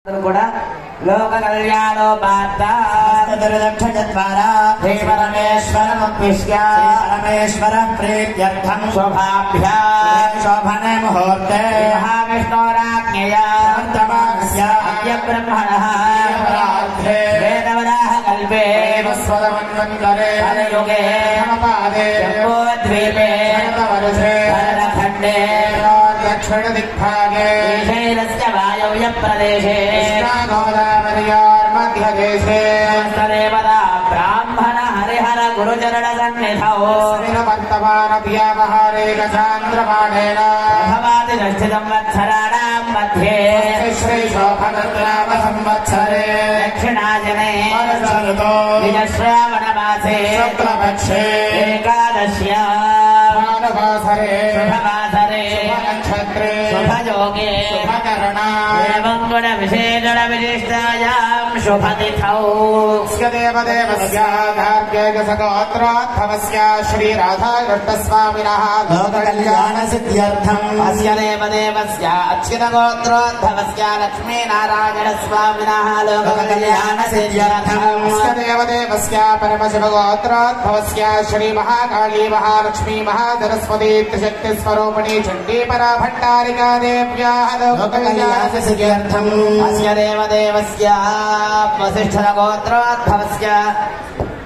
కూడా లోక కళ్యాణోపాత్తారక్షద్వారా శ్రీ పరమేశ్వరముద్దిశ్య పరమేశ్వరం ప్రీత్యర్థం శోభాభ్యాం శోభనే ముహూర్తే మహావిష్ణోరాజ్ఞయా అద్య బ్రహ్మణః వేదవరాహ కల్పే స్వరమన్వంతరే కలియుగే జంబూద్వీపే భరతఖండే दक्षिण दिग्भागे शैलस्य वायव्य प्रदेशे गोदावर्यार्मध्यदेशे देवता ब्राह्मण हरिहर गुरुचरण सन्निधौ वर्तमानव्यावहारे गजान्द्रपाणेन संवत्सराणां मध्ये श्री शोभनग्राम संवत्सरे दक्षिणाजने विजश्रावणमासे शुक्लपक्षे एकादश्यावासरे शुभवासरे नक्षत्रे शुभयोगे शुभकरणां गुणविशेषण विशिष्टायां शुभतिथौ देवदेवस्य गार्ग्यगसगोत्रोद्भवस्य श्रीराधाकृष्णस्वामिनः लोककल्याणसिद्ध्यर्थम् अस्य देवदेवस्य अच्युतगोत्रोद्भवस्य लक्ष्मीनारायणस्वामिनः लोककल्याणसिद्ध्यर्थम् अस्य देवदेवस्य परमशिवगोत्रोद्भवस्य श्रीमहाकाली महालक्ष्मी महासरस्वती त्रिशक्तिस्वरूपिणी चण्डीपरा भट्टारिका देव्याः लोककल्याणसिद्ध्यर्थम् अस्य देवदेवस्य वसिष्ठगोत्रोद्भवस्य